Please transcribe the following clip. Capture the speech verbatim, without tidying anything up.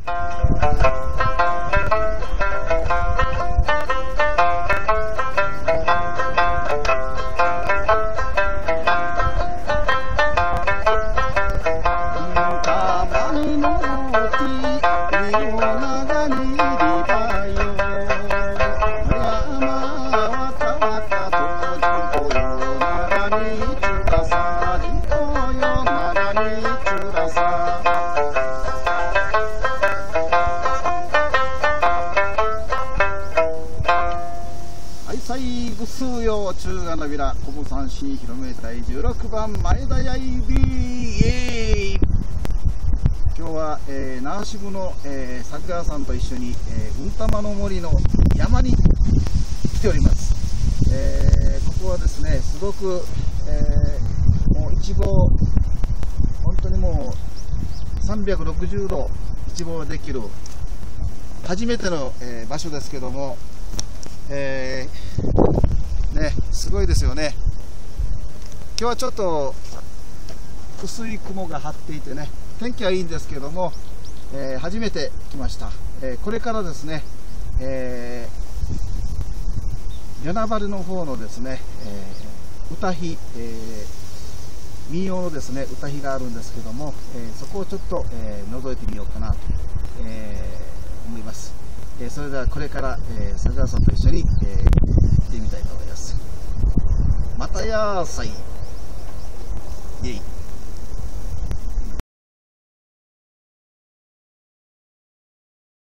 ぐすうよ中がのびらこぶさんし広めたいじゅうろくばん前田やいびイエーイ。今日は、えー、南渋の、えー、桜さんと一緒に、えー、うんたまの森の山に来ております。えー、ここはですねすごく、えー、もう一望本当にもうさんびゃくろくじゅうど一望できる初めての、えー、場所ですけども、えー、ね、すごいですよね。今日はちょっと薄い雲が張っていてね、天気はいいんですけども、えー、初めて来ました。えー、これからですね、えー、与那原の方のですね、えー、歌碑、えー、民謡のですね歌碑があるんですけども、えー、そこをちょっと、えー、覗いてみようかなと、えー、思います。えー、それではこれから、えー、桜さんと一緒に、えー、行ってみたいと思います。またやーさい。イエイ。